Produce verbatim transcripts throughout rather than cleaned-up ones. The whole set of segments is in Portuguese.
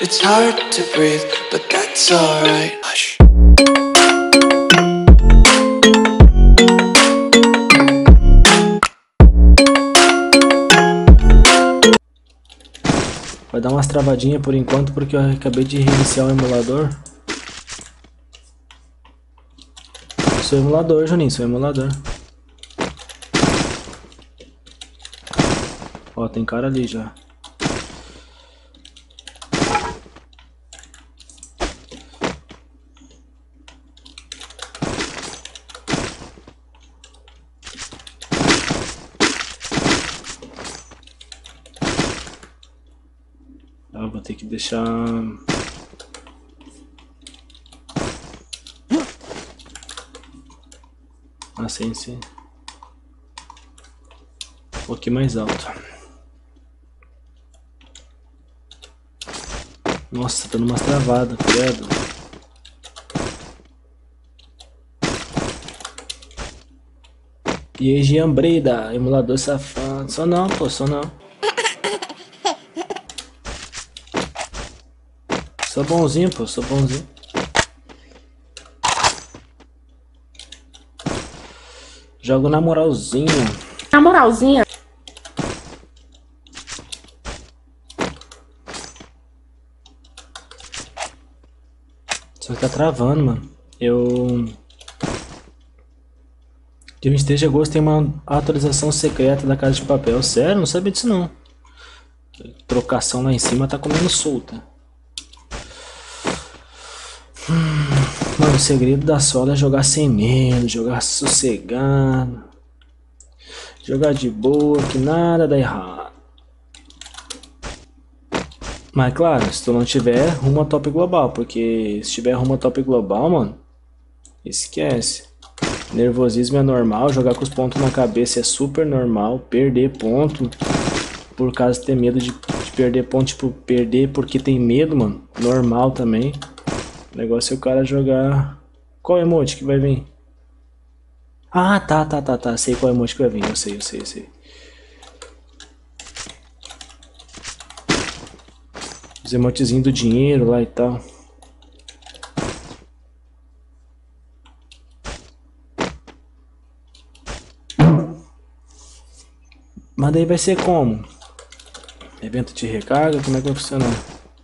It's hard to breathe, but that's alright. Hush. Vai dar umas travadinhas por enquanto porque eu acabei de reiniciar o emulador. Sou emulador, Juninho, sou emulador. Ó, tem cara ali já. Eu vou ter que deixar... Assim, sim. Um pouquinho mais alto. Nossa, tá dando umas travadas, credo. E aí, Jean Breda, emulador safado. Só não, pô, só não. Sou bonzinho, pô, sou bonzinho. Jogo na moralzinha. Na moralzinha. Só que tá travando, mano. Eu... Dia vinte e três de agosto tem uma atualização secreta da Casa de Papel. Sério? Não sabia disso não. Trocação lá em cima tá comendo solta. Hum, mano, o segredo da sola é jogar sem medo, jogar sossegado, jogar de boa, que nada dá errado. Mas claro, se tu não tiver rumo a top global, porque se tiver rumo a top global, mano, esquece. Nervosismo é normal, jogar com os pontos na cabeça é super normal, perder ponto por causa de ter medo de, de perder ponto, tipo, perder porque tem medo, mano, normal também. O negócio é o cara jogar... Qual emote que vai vir? Ah, tá, tá, tá, tá. Sei qual emote que vai vir. Eu sei, eu sei, eu sei. Os emotezinhos do dinheiro lá e tal. Mas daí vai ser como? Evento de recarga? Como é que vai funcionar?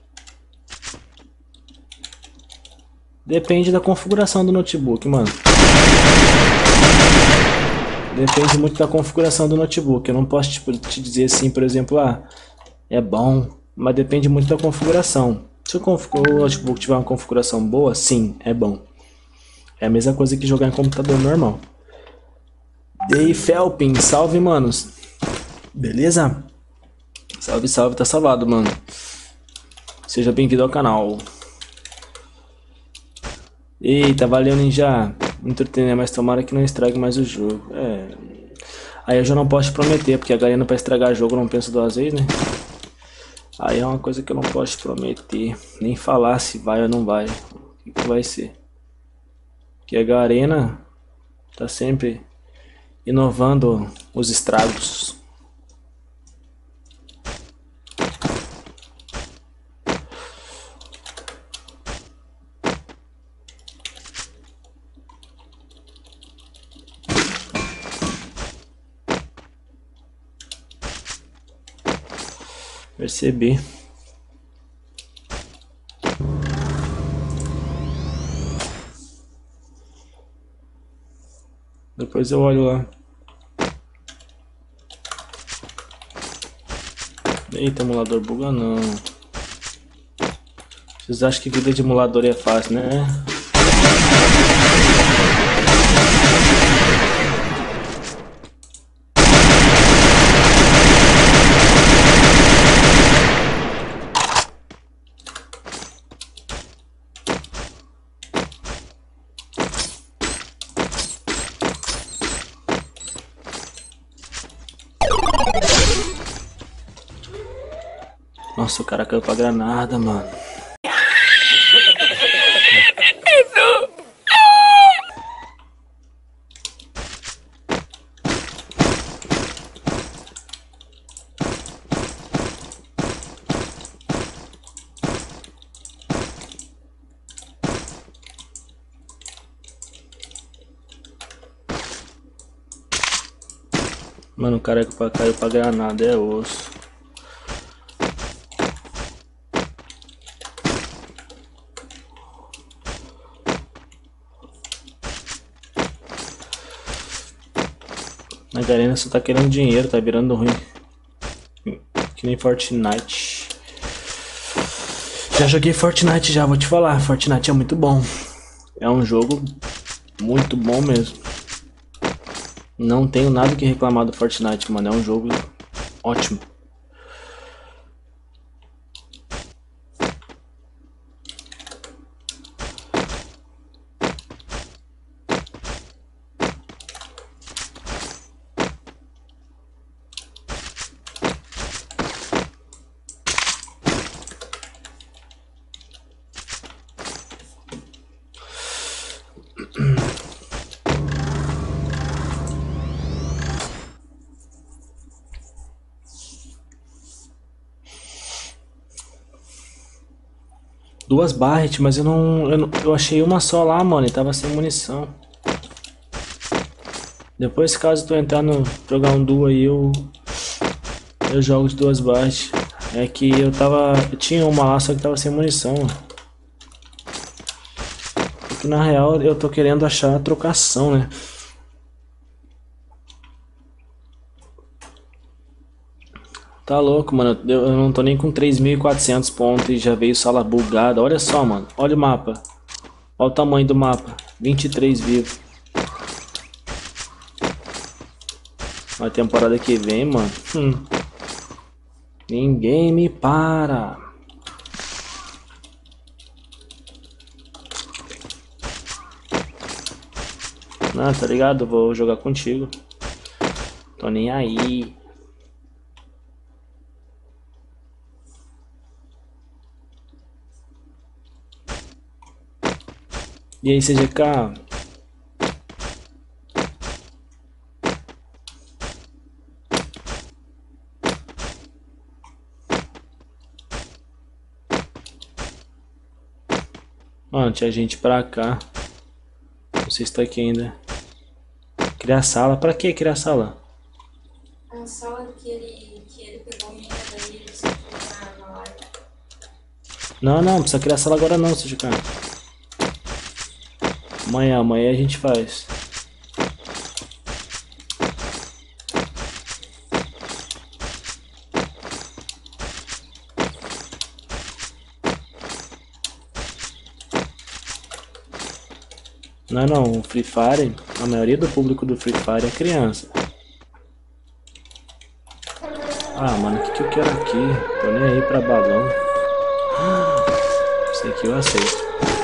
Depende da configuração do notebook, mano. Depende muito da configuração do notebook. Eu não posso tipo, te dizer assim, por exemplo, ah, é bom, mas depende muito da configuração. Se o, o notebook tiver uma configuração boa, sim, é bom. É a mesma coisa que jogar em computador normal. Dei Felpin, salve, manos. Beleza? Salve, salve, tá salvado, mano. Seja bem-vindo ao canal. Eita, valeu, ninja. Entretener, mas tomara que não estrague mais o jogo. É. Aí eu já não posso te prometer, porque a galera pra estragar jogo não pensa duas vezes, né? Aí é uma coisa que eu não posso te prometer. Nem falar se vai ou não vai. O que, que vai ser? Porque a Garena tá sempre inovando os estragos. Percebi. Depois eu olho lá. Eita, emulador buga não. Vocês acham que vida de emulador é fácil, né? Nossa, o cara caiu pra granada, mano. Mano, o cara que caiu pra granada é osso. A galera só tá querendo dinheiro, tá virando ruim. Que nem Fortnite. Já joguei Fortnite já, vou te falar. Fortnite é muito bom. É um jogo muito bom mesmo. Não tenho nada que reclamar do Fortnite, mano. É um jogo ótimo. Duas Barret, mas eu não, eu não. Eu achei uma só lá, mano, e tava sem munição. Depois, caso tu entrar no. Jogar um duo aí, eu. Eu jogo de duas Barret. É que eu tava. Eu tinha uma lá, só que tava sem munição. Porque na real eu tô querendo achar a trocação, né? Tá louco, mano. Eu, eu não tô nem com três mil e quatrocentos pontos e já veio sala bugada. Olha só, mano. Olha o mapa. Olha o tamanho do mapa. vinte e três vivos. Na temporada que vem, mano. Hum. Ninguém me para. Ah, tá ligado? Vou jogar contigo. Tô nem aí. E aí, C G K? Mano, tinha gente pra cá. Não sei se tá aqui ainda. Criar sala? Pra que criar sala? A sala que ele, que ele pegou minha, daí ele se foi na live. Não, não, não precisa criar sala agora não, C G K. Amanhã, amanhã a gente faz. Não, não, o Free Fire, a maioria do público do Free Fire é criança. Ah, mano, o que, que eu quero aqui? Tô nem aí pra balão. Isso aqui eu aceito.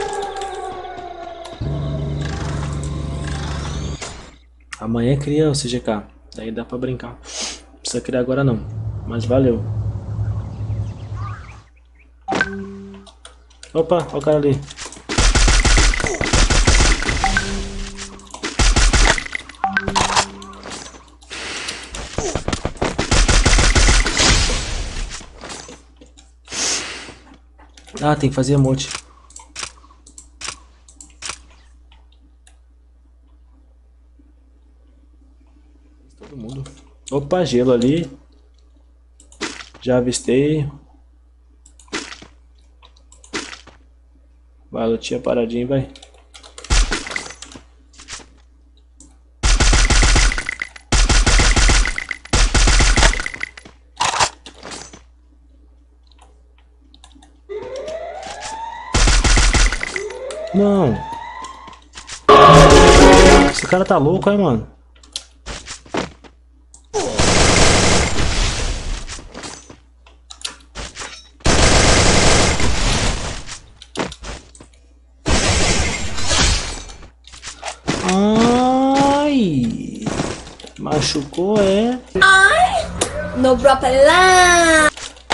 Amanhã cria o C G K, daí dá pra brincar. Não precisa criar agora não, mas valeu. Opa, olha o cara ali. Ah, tem que fazer emote. Todo mundo. Opa, gelo ali. Já avistei. Vai, lutinha paradinho, vai. Não. Esse cara tá louco, é, mano? Ai. Machucou, é? Ai! No propelão!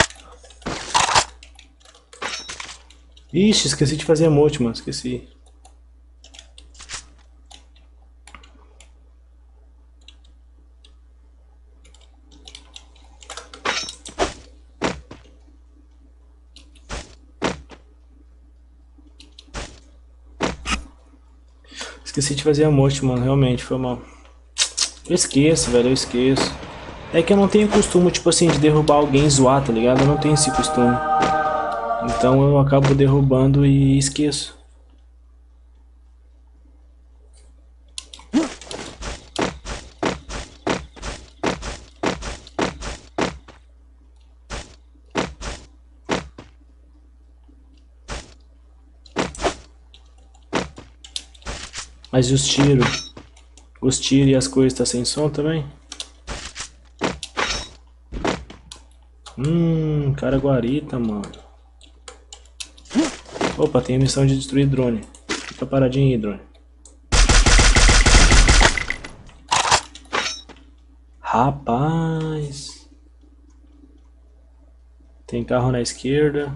Ixi, esqueci de fazer emote, mano. Esqueci. Esqueci de fazer emote, mano. Realmente, foi mal. Eu esqueço, velho. Eu esqueço. É que eu não tenho costume, tipo assim, de derrubar alguém e zoar, tá ligado? Eu não tenho esse costume. Então eu acabo derrubando e esqueço. Mas e os tiros? Os tiros e as coisas tá sem som também? Hum, cara guarita, mano. Opa, tem a missão de destruir drone. Fica paradinho aí, drone. Rapaz. Tem carro na esquerda.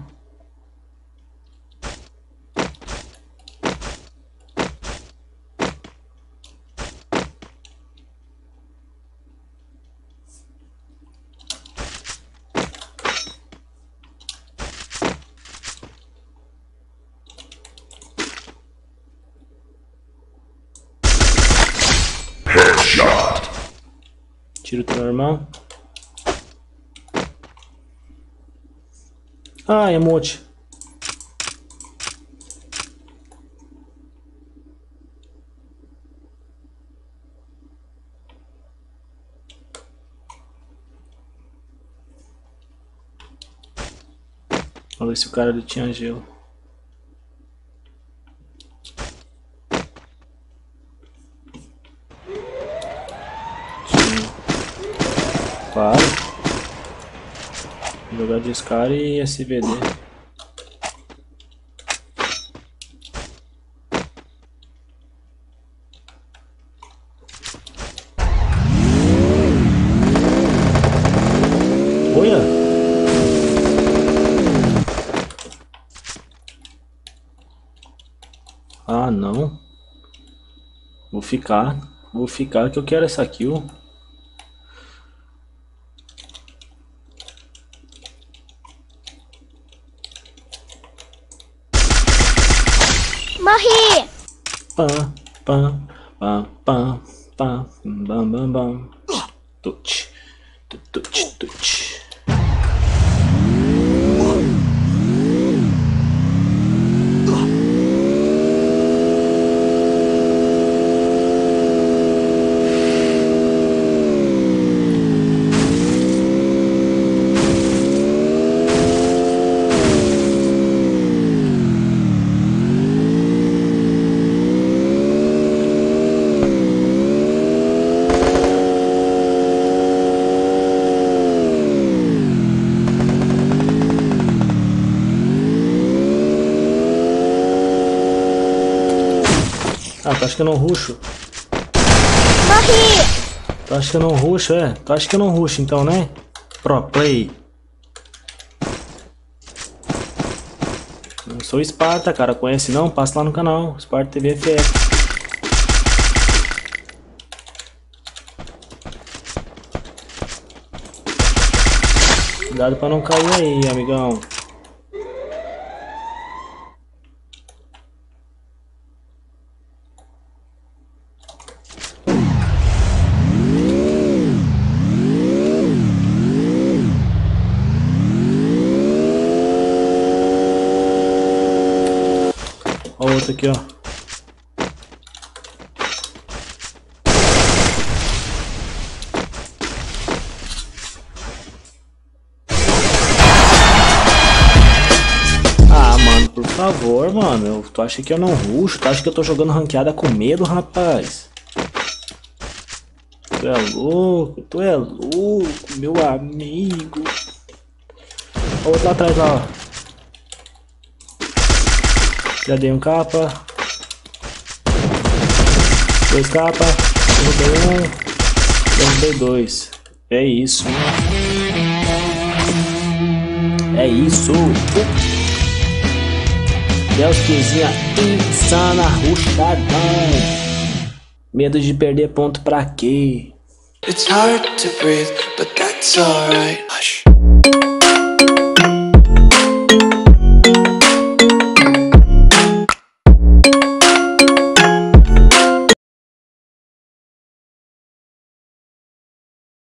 Headshot. Tiro teu normal. Ah, emote. Vamos ver se o cara ali tinha gelo. Claro. Jogar de Scar e S V D. Olha! Ah, não. Vou ficar. Vou ficar que eu quero essa kill. Morri! Pam, pam, pam, pam, pam, bam, bam, bam. Tut, tut, tut, tut. Ah, tu acha que eu não rusho? Morri! Tu acha que eu não rusho, é? Tu acha que eu não rusho então, né? Pro play. Não sou Sparta, cara. Conhece não? Passa lá no canal. Sparta T V F F. Cuidado pra não cair aí, amigão. Ó, outro aqui, ó. Ah, mano, por favor, mano. Eu, tu acha que eu não ruxo? Tu acha que eu tô jogando ranqueada com medo, rapaz? Tu é louco, tu é louco, meu amigo. Ó, outro lá atrás, lá, ó. Já dei um capa. Dois capa. Derrubei um. Derrubei dois. É isso. É isso. Delskizinha insana, rushadão. Medo de perder ponto pra quê? It's hard to breathe, but that's alright. Hush.